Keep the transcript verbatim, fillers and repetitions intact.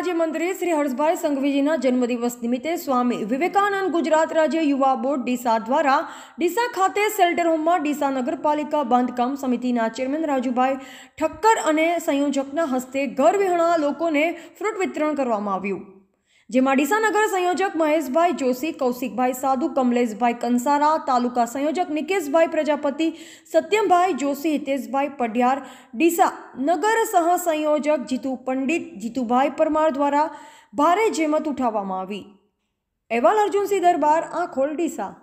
રાજ્યમંત્રી શ્રી હર્ષભાઈ સંઘવીજીના જન્મદિવસ નિમિત્તે સ્વામી વિવેકાનંદ ગુજરાત રાજ્ય યુવા બોર્ડ ડીસા દ્વારા ડીસા ખાતે શેલ્ટર હોમમાં ડીસા નગરપાલિકા બાંધકામ સમિતિના ચેરમેન રાજુભાઈ ઠક્કર અને સંયોજકના હસ્તે ઘર વિહોણા લોકોને ફ્રૂટ વિતરણ કરવામાં આવ્યું, જેમાં ડીસા નગર સંયોજક મહેશભાઈ જોશી, કૌશિકભાઈ સાધુ, કમલેશભાઈ કંસારા, તાલુકા સંયોજક નિકેશભાઈ પ્રજાપતિ, સત્યમભાઈ જોશી, હિતેશભાઈ પઢિયાર, ડીસા નગર સહ સંયોજક જીતુ પંડિત, જીતુભાઈ પરમાર દ્વારા ભારે જહેમત ઉઠાવવામાં આવી। અહેવાલ અર્જુનસિંહ દરબાર, આંખોલ, ડીસા।